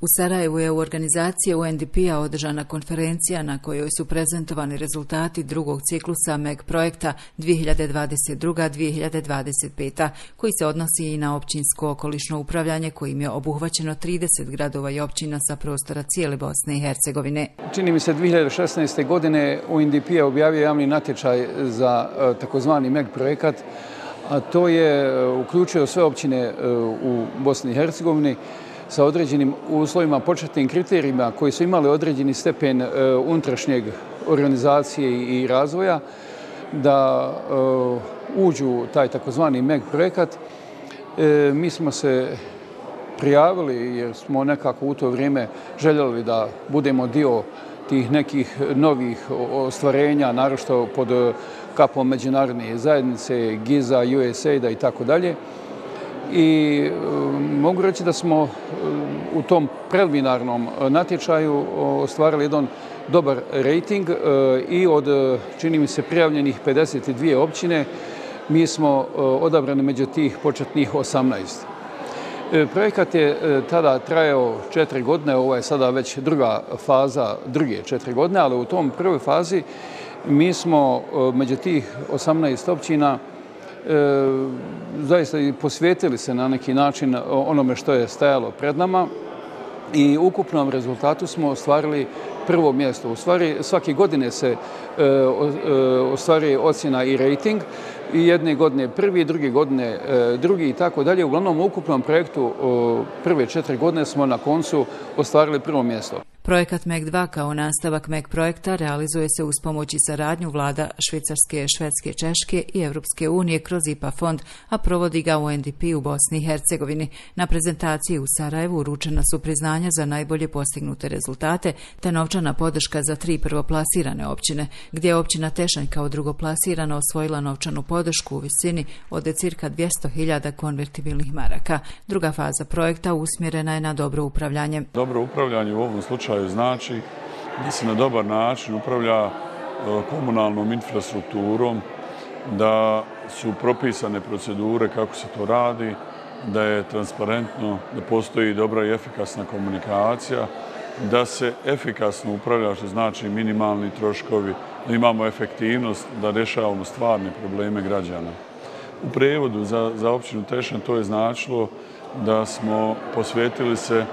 U Sarajevu je u organizaciji UNDP-a održana konferencija na kojoj su prezentovani rezultati drugog ciklusa MEG projekta 2022-2025, koji se odnosi i na općinsko okolišno upravljanje kojim je obuhvaćeno 30 gradova i općina sa prostora cijele Bosne i Hercegovine. Čini mi se 2016. godine UNDP je objavio javni natječaj za takozvani MEG projekat, a to je uključio sve općine u Bosni i Hercegovini sa određenim uslovima, početnim kriterijima koji su imali određeni stepen unutrašnjeg organizacije i razvoja da uđu u taj takozvani MEG projekat. Mi smo se prijavili jer smo nekako u to vrijeme željeli da budemo dio tih nekih novih ostvarenja, naročito pod kapom međunarodne zajednice, GIZ-a, USAID-a i tako dalje. I mogu reći da smo u tom preliminarnom natječaju ostvarili jedan dobar rejting i od, čini mi se, prijavljenih 52 općine, mi smo odabrani među tih početnih 18. Projekat je tada trajao 4 godine, ovo je sada već druga faza, druge 4 godine, ali u tom prvoj fazi mi smo među tih 18 općina zaista i posvetili se na neki način onome što je stajalo pred nama i u ukupnom rezultatu smo ostvarili prvo mjesto. U stvari svake godine se ostvaruje ocjena i rejting i jedne godine prvi, druge godine drugi i tako dalje. Uglavnom u ukupnom projektu prve 4 godine smo na koncu ostvarili prvo mjesto. Projekat MEG2 kao nastavak MEG projekta realizuje se uz pomoć i saradnju vlada Švicarske, Švedske, Češke i Europske unije kroz IPA fond, a provodi ga UNDP u Bosni i Hercegovini. Na prezentaciji u Sarajevu uručena su priznanja za najbolje postignute rezultate te novčana podrška za 3 prvoplasirane općine, gdje je općina Tešanj kao drugoplasirana osvojila novčanu podršku u visini od cirka 200.000 konvertibilnih maraka. Druga faza projekta usmjerena je na dobro upravljanje. Dobro upravljanje u ovom slučaju znači da se na dobar način upravlja komunalnom infrastrukturom, da su propisane procedure kako se to radi, da je transparentno, da postoji dobra i efikasna komunikacija, da se efikasno upravlja, što znači minimalni troškovi, da imamo efektivnost, da rješavamo stvarne probleme građana. U prijevodu za općinu Tešanj to je značilo da smo posvetili se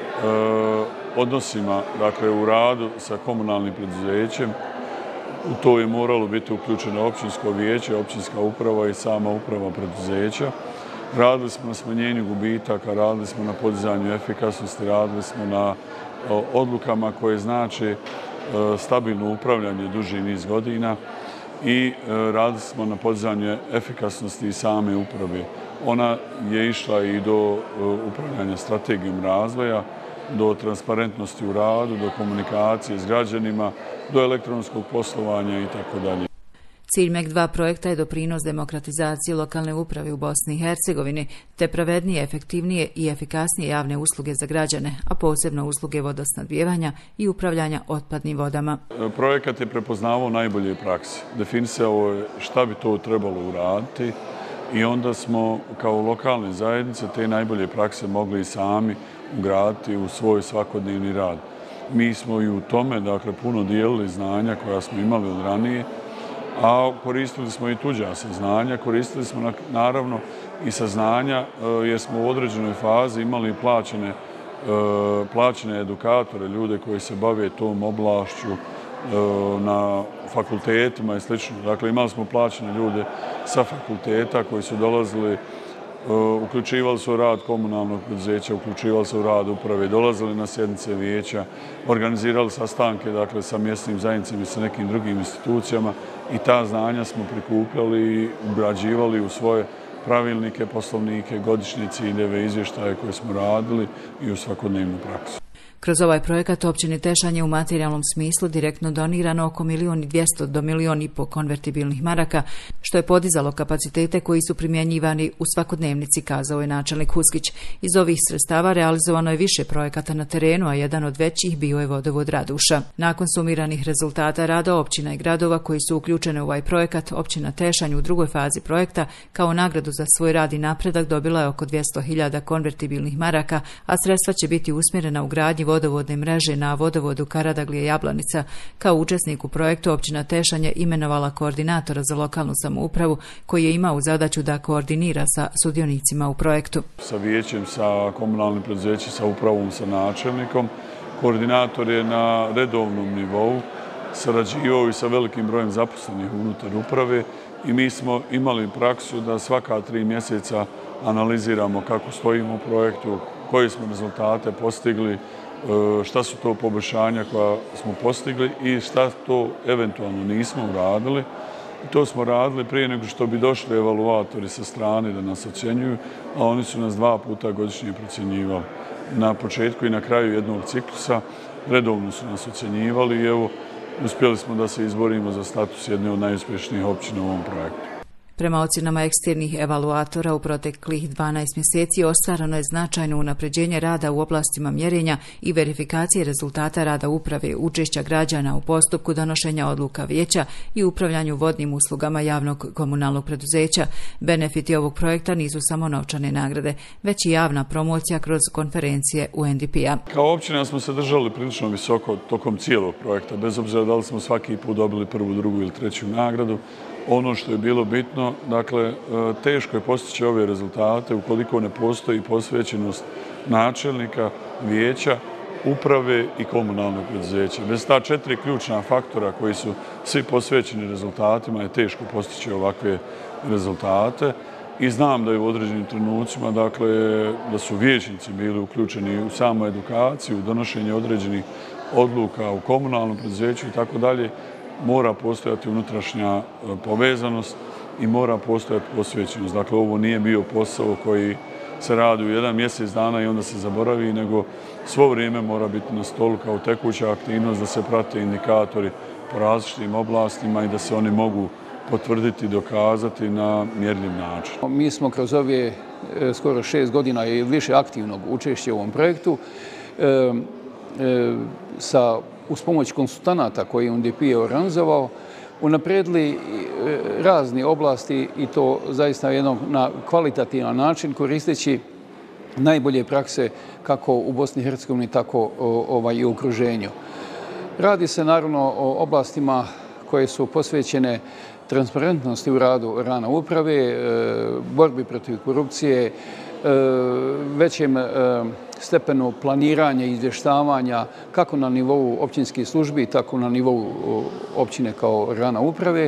odnosima, dakle u radu sa komunalnim preduzećem. U to je moralo biti uključeno općinsko vijeće, općinska uprava i sama uprava preduzeća. Radili smo na smanjenju gubitaka, radili smo na podizanju efikasnosti, radili smo na odlukama koje znače stabilno upravljanje duži niz godina i radili smo na podizanju efikasnosti i same uprave. Ona je išla i do upravljanja strategijom razvoja, do transparentnosti u radu, do komunikacije s građanima, do elektronskog poslovanja i tako dalje. Cilj MEG2 projekta je doprinos demokratizaciji lokalne uprave u Bosni i Hercegovini, te pravednije, efektivnije i efikasnije javne usluge za građane, a posebno usluge vodosnabdijevanja i upravljanja otpadnim vodama. Projekat je prepoznavao najbolje prakse. Definisao je šta bi to trebalo uraditi i onda smo kao lokalne zajednice te najbolje prakse mogli i sami ugraditi u svoj svakodnevni rad. Mi smo i u tome, dakle, puno dijelili znanja koja smo imali od ranije, a koristili smo i tuđa saznanja, koristili smo naravno i saznanja jer smo u određenoj fazi imali plaćene edukatore, ljude koji se bave tom oblašću na fakultetima i sl. Dakle, imali smo plaćene ljude sa fakulteta koji su dolazili, uključivali su u rad komunalnog preduzeća, uključivali se u rad uprave, dolazili na sjednice vijeća, organizirali sastanke, dakle, sa mjesnim zajednicama i sa nekim drugim institucijama i ta znanja smo prikupljali i ugrađivali u svoje pravilnike, poslovnike, godišnje ciljeve, izvještaje koje smo radili i u svakodnevnu praksu. Kroz ovaj projekat općini Tešanj je u materijalnom smislu direktno donirano oko 1.200.000 do 1,5 milijuna konvertibilnih maraka, što je podizalo kapacitete koji su primjenjivani u svakodnevnici, kazao je načelnik Huskić. Iz ovih sredstava realizovano je više projekata na terenu, a jedan od većih bio je vodovod Raduša. Nakon sumiranih rezultata rada općina i gradova koji su uključene u ovaj projekat, općina Tešanj u drugoj fazi projekta kao nagradu za svoj rad i napredak dobila je oko 200.000 konvertibilnih maraka, a sredstva će biti usmjerena u gradnji vodovodne mreže na vodovodu Karadaglije-Jablanica. Kao učesnik u projektu općina Tešanj je imenovala koordinatora za lokalnu samoupravu koji je imao zadaću da koordinira sa sudionicima u projektu. Sa vijećem, sa komunalnim preduzećem, sa upravom, sa načelnikom. Koordinator je na redovnom nivou sarađivao i sa velikim brojem zaposlenih unutar uprave i mi smo imali praksu da svaka 3 mjeseca analiziramo kako stojimo u projektu, koje smo rezultate postigli, šta su to poboljšanja koja smo postigli i šta to eventualno nismo uradili. To smo radili prije nego što bi došli evaluatori sa strane da nas ocjenjuju, a oni su nas 2 puta godišnje procjenjivali. Na početku i na kraju jednog ciklusa redovno su nas ocjenjivali i evo, uspjeli smo da se izborimo za status jedne od najuspješnijih općina u ovom projektu. Prema ocjenama eksternih evaluatora u proteklih 12 mjeseci ostvareno je značajno unapređenje rada u oblastima mjerenja i verifikacije rezultata rada uprave, učešća građana u postupku donošenja odluka vijeća i upravljanju vodnim uslugama javnog komunalnog preduzeća. Benefiti ovog projekta nisu samo novčane nagrade, već i javna promocija kroz konferencije UNDP-a. Kao općina smo se držali prilično visoko tokom cijelog projekta, bez obzira da li smo svaki put dobili 1., 2. ili 3. nagradu. Ono što je bilo bitno, dakle, teško je postići ove rezultate ukoliko ne postoji posvećenost načelnika, vijeća, uprave i komunalnog preduzeća. Bez ta 4 ključna faktora koji su svi posvećeni rezultatima je teško postići ovakve rezultate i znam da je u određenim trenucima, dakle, da su vijećnici bili uključeni u samu edukaciju, u donošenje određenih odluka u komunalnom preduzeću i tako dalje. Mora postojati unutrašnja povezanost i mora postojati posvećenost. Dakle, ovo nije bio posao koji se radi u 1 mjesec dana i onda se zaboravi, nego svo vrijeme mora biti na stolu kao tekuća aktivnost, da se prate indikatori po različitim oblastima i da se oni mogu potvrditi i dokazati na mjerljiv način. Mi smo kroz ove skoro 6 godina i više aktivnog učešća u ovom projektu uz pomoć konsultanata koje je UNDP organizovao, unaprijedili razne oblasti i to zaista na kvalitativan način koristeći najbolje prakse kako u Bosni i Hercegovini, tako i u okruženju. Radi se naravno o oblastima koje su posvećene transparentnosti u radu organa uprave, borbi protiv korupcije, većem stepenu planiranja i izvještavanja kako na nivou općinskih službi, tako na nivou općine kao organa uprave,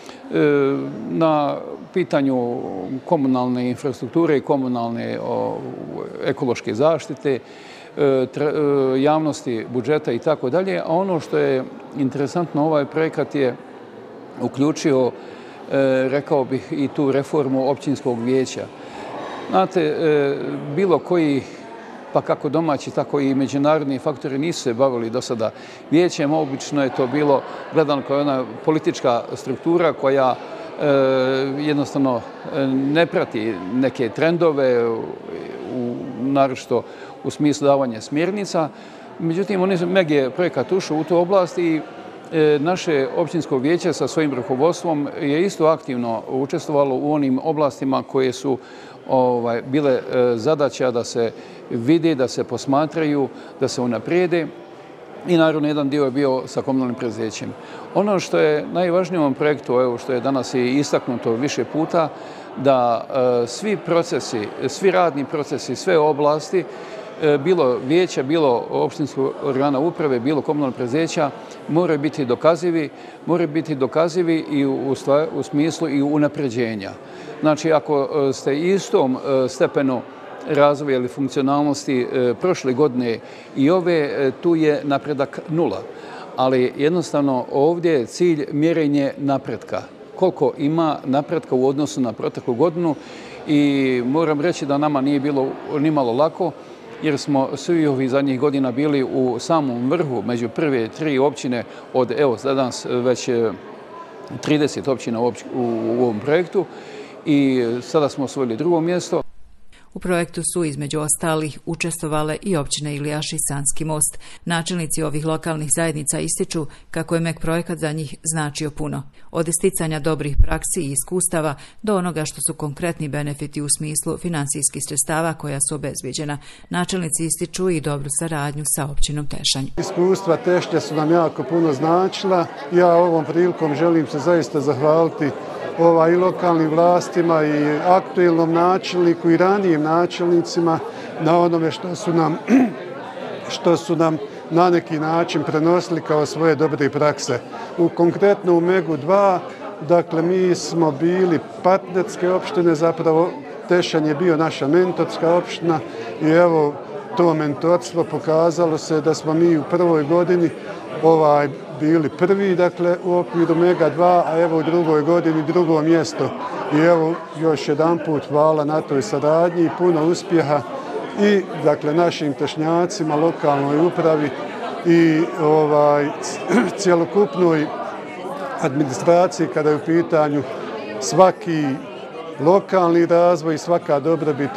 na pitanju komunalne infrastrukture i komunalne ekološke zaštite, javnosti budžeta i tako dalje. A ono što je interesantno, ovaj projekat je uključio, rekao bih, i tu reformu općinskog vijeća. Znate, bilo koji, pa kako domaći, tako i međunarodni faktori nisu se bavili do sada vijećem. Obično je to bilo gledano kao jedna politička struktura koja jednostavno ne prati neke trendove, naročito u smislu davanja smjernica. Međutim, Meg je projekat ušao u tu oblast i naše općinsko vijeće sa svojim rukovodstvom je isto aktivno učestvovalo u onim oblastima koje su bile zadaća da se vidi, da se posmatraju, da se unaprijede i naravno jedan dio je bio sa komunalnim preduzećem. Ono što je najvažnije u ovom projektu, evo što je danas i istaknuto više puta, da svi procesi, svi radni procesi, sve oblasti, bilo vijeća, bilo općinskog organa uprave, bilo komunalnog preduzeća, moraju biti dokazivi i u smislu i unapređenja. Znači, ako ste istom stepenu razvoja ili funkcionalnosti prošle godine i ove, tu je napredak 0. Ali jednostavno ovdje je cilj mjerenje napretka. Koliko ima napretka u odnosu na proteklu godinu i moram reći da nama nije bilo nimalo lako. jer smo svi ovih zadnjih godina bili u samom vrhu među prve 3 općine od, evo, danas već 30 općina u ovom projektu i sada smo osvojili 2. mjesto. U projektu su između ostalih učestvovale i općine Ilijaš i Sanski Most. Načelnici ovih lokalnih zajednica ističu kako je MEG projekat za njih značio puno. Od isticanja dobrih praksi i iskustava do onoga što su konkretni benefiti u smislu financijskih sredstava koja su obezbijeđena. Načelnici ističu i dobru saradnju sa općinom Tešanj. Iskustva Tešnja su nam jako puno značila. Ja ovom prilikom želim se zaista zahvaliti i lokalnim vlastima i aktuelnom načelniku i ranijim načelnicima na onome što su nam na neki način prenosili kao svoje dobre prakse. Konkretno u MEG-u 2, dakle mi smo bili partnerske opštine, zapravo Tešanj je bio naša mentorska opština i evo to mentorstvo pokazalo se da smo mi u prvoj godini bili prvi, dakle, u okviru MEG-a 2, a evo u drugoj godini 2. mjesto. I evo još jedanput hvala na toj saradnji i puno uspjeha i, dakle, našim tešnjacima, lokalnoj upravi i cjelokupnoj administraciji kada je u pitanju svaki lokalni razvoj i svaka dobrobit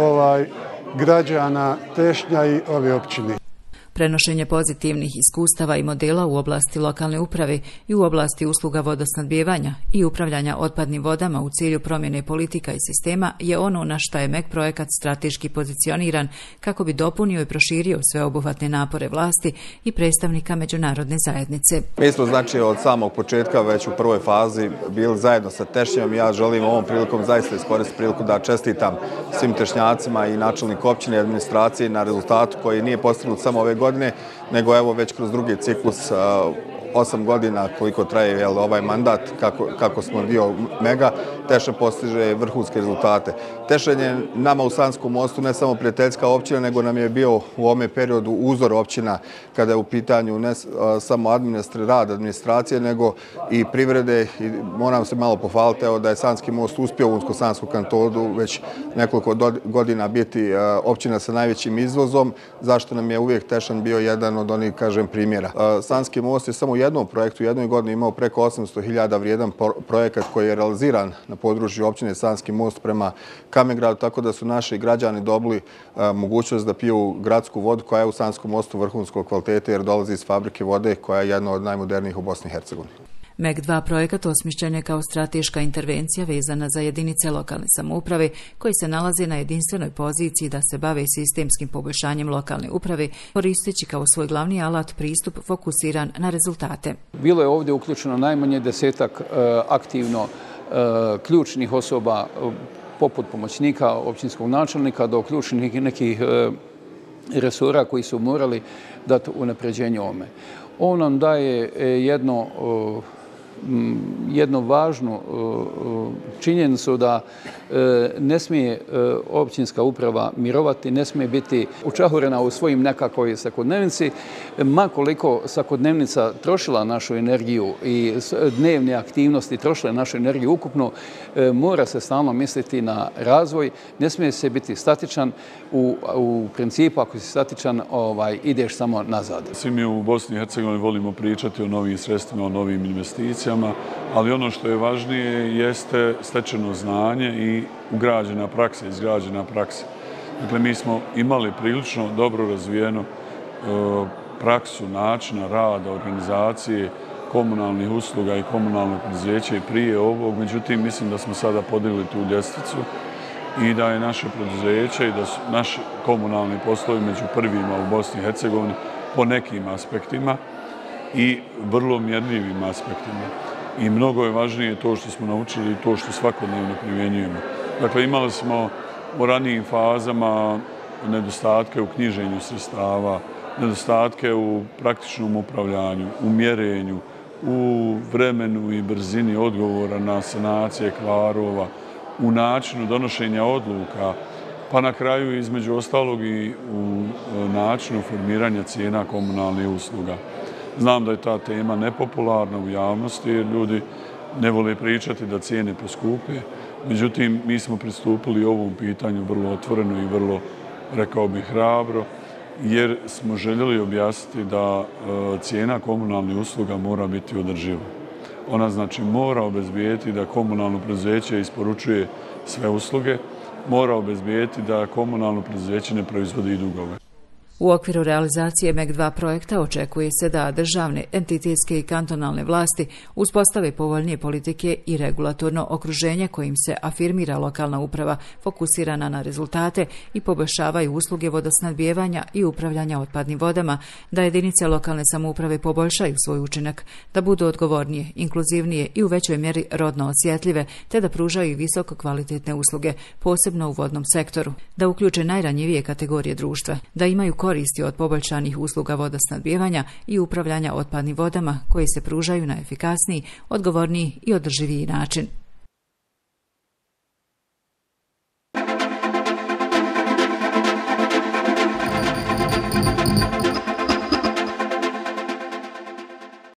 građana Tešnja i ove općine. Prenošenje pozitivnih iskustava i modela u oblasti lokalne uprave i u oblasti usluga vodosnabdijevanja i upravljanja otpadnim vodama u cilju promjene politika i sistema je ono na što je MEG projekat strateški pozicioniran kako bi dopunio i proširio sveobuhvatne napore vlasti i predstavnika međunarodne zajednice. Mi smo znači od samog početka već u prvoj fazi bili zajedno sa Tešnjom. Ja želim ovom prilikom zaista iskoristiti priliku da čestitam svim tešnjacima i načelniku općine i administracije na rezultatu koji nije postignut samo ove godine, nego evo već kroz drugi ciklus 8 godina koliko traje ovaj mandat, kako smo dio MEG-a, Tešanj postiže vrhunske rezultate. Tešanj je nama u Sanskom Mostu ne samo prijateljska općina, nego nam je bio u ovome periodu uzor općina kada je u pitanju ne samo rad administracije, nego i privrede. I moram se malo pohvaliti da je Sanski Most uspio u Unsko-Sanskom kantonu već nekoliko godina biti općina sa najvećim izvozom, zašto nam je uvijek Tešanj bio jedan od onih, kažem, primjera. Sanski Most je samo u jednom projektu, u jednoj godini imao preko 800.000 vrijedan projekat koji je realiziran na području općine Sanski Most prema Kamegradu, tako da su naši građani dobili mogućnost da piju gradsku vodu koja je u Sanskom Mostu vrhunskog kvaliteta jer dolazi iz fabrike vode koja je jedna od najmodernijih u Bosni i Hercegovini. MEG-2 projekat osmišljen je kao strateška intervencija vezana za jedinice lokalne samouprave koji se nalaze na jedinstvenoj poziciji da se bave sistemskim poboljšanjem lokalne uprave, koristeći kao svoj glavni alat pristup fokusiran na rezultate. Bilo je ovdje uključeno najmanje 10-ak aktivno ključnih osoba poput pomoćnika općinskog načelnika do ključnih nekih resora koji su morali dati unapređenje ovome. On nam daje jednu važnu činjenicu da ne smije općinska uprava mirovati, ne smije biti učahurena u svojim nekakvoj svakodnevnici. Ma koliko svakodnevnica trošila našu energiju i dnevne aktivnosti trošile našu energiju ukupno, mora se stalno misliti na razvoj, ne smije se biti statičan. U principu, ako si statičan, ideš samo nazad. Svi mi u Bosni i Hercegovini volimo pričati o novim sredstvima, o novim investicijama, ali ono što je važnije jeste stečeno znanje i ugrađena praksa, izgrađena praksa. Dakle, mi smo imali prilično dobro razvijenu praksu načina rada, organizacije, komunalnih usluga i komunalnog preduzeća i prije ovog. Međutim, mislim da smo sada podigli tu ljestvicu i da je naše preduzeće i da su naši komunalni poslovi među prvima u Bosni i Hercegovini po nekim aspektima i vrlo mjerljivim aspektima. I mnogo je važnije to što smo naučili i to što svakodnevno primjenjujemo. Dakle, imali smo u ranijim fazama nedostatke u knjiženju sredstava, nedostatke u praktičnom upravljanju, u mjerenju, u vremenu i brzini odgovora na sanacije kvarova, u načinu donošenja odluka, pa na kraju između ostalog i u načinu formiranja cijena komunalnih usluga. Znam da je ta tema nepopularna u javnosti jer ljudi ne vole pričati da cijene poskupe. Međutim, mi smo pristupili ovom pitanju vrlo otvoreno i vrlo rekao bih hrabro, jer smo željeli objasniti da cijena komunalnih usluga mora biti održiva. Ona znači mora obezbijeti da komunalno preduzeće isporučuje sve usluge, mora obezbijeti da komunalno preduzeće ne proizvodi dugove. U okviru realizacije MEG2 projekta očekuje se da državne, entitetske i kantonalne vlasti uspostave povoljnije politike i regulatorno okruženje kojim se afirmira lokalna uprava fokusirana na rezultate i poboljšavaju usluge vodosnabdijevanja i upravljanja otpadnim vodama, da jedinice lokalne samouprave poboljšaju svoj učinak, da budu odgovornije, inkluzivnije i u većoj mjeri rodno osjetljive, te da pružaju visoko kvalitetne usluge, posebno u vodnom sektoru, da uključe najranjivije kategorije društva, da imaju koristi od poboljšanih usluga vodosnabdijevanja i upravljanja otpadnim vodama koji se pružaju na efikasniji, odgovorniji i održiviji način.